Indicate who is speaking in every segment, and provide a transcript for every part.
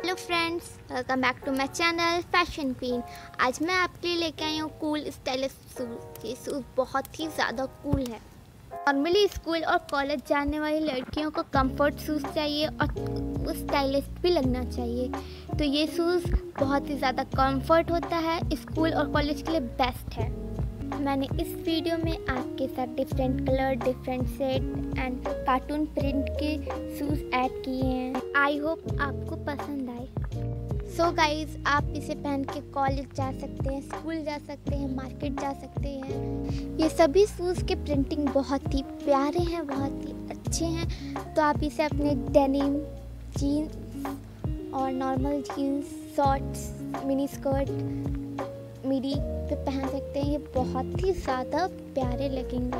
Speaker 1: Hello friends, welcome back to my channel fashion queen. आज मैं आपके लिए लेके आई हूँ कूल स्टाइलिश शूज़। ये शूज़ बहुत ही ज़्यादा कूल है। नॉर्मली स्कूल और कॉलेज जाने वाली लड़कियों को कंफर्ट शूज़ चाहिए और स्टाइलिश भी लगना चाहिए, तो ये शूज़ बहुत ही ज़्यादा कंफर्ट होता है, स्कूल और कॉलेज के लिए बेस्ट है। मैंने इस वीडियो में आपके साथ different colour, different set and cartoon print के शूज़ ऐड किए हैं। आई होप आपको पसंद आए। सो गाइज, आप इसे पहन के कॉलेज जा सकते हैं, स्कूल जा सकते हैं, मार्केट जा सकते हैं। ये सभी शूज़ के प्रिंटिंग बहुत ही प्यारे हैं, बहुत ही अच्छे हैं। तो आप इसे अपने डेनिम, जीन्स और normal jeans, shorts, mini skirt, midi पे पहन सकते हैं। ये बहुत ही ज़्यादा प्यारे लगेंगे।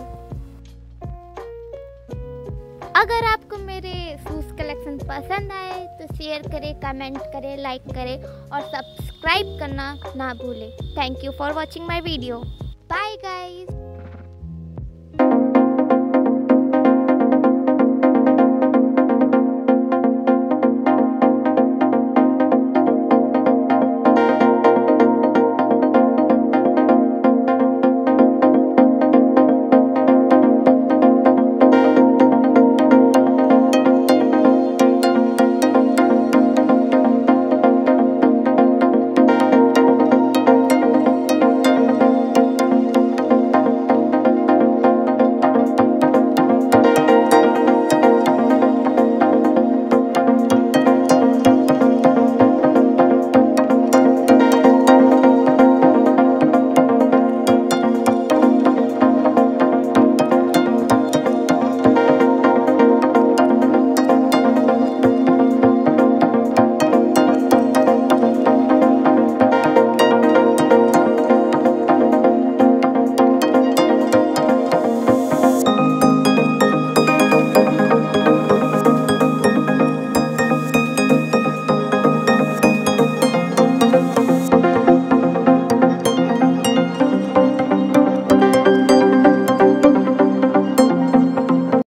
Speaker 1: अगर आपको मेरे शूज़ कलेक्शन पसंद आए तो शेयर करें, कमेंट करें, लाइक करें और सब्सक्राइब करना ना भूलें। Thank you for watching my video. Bye guys.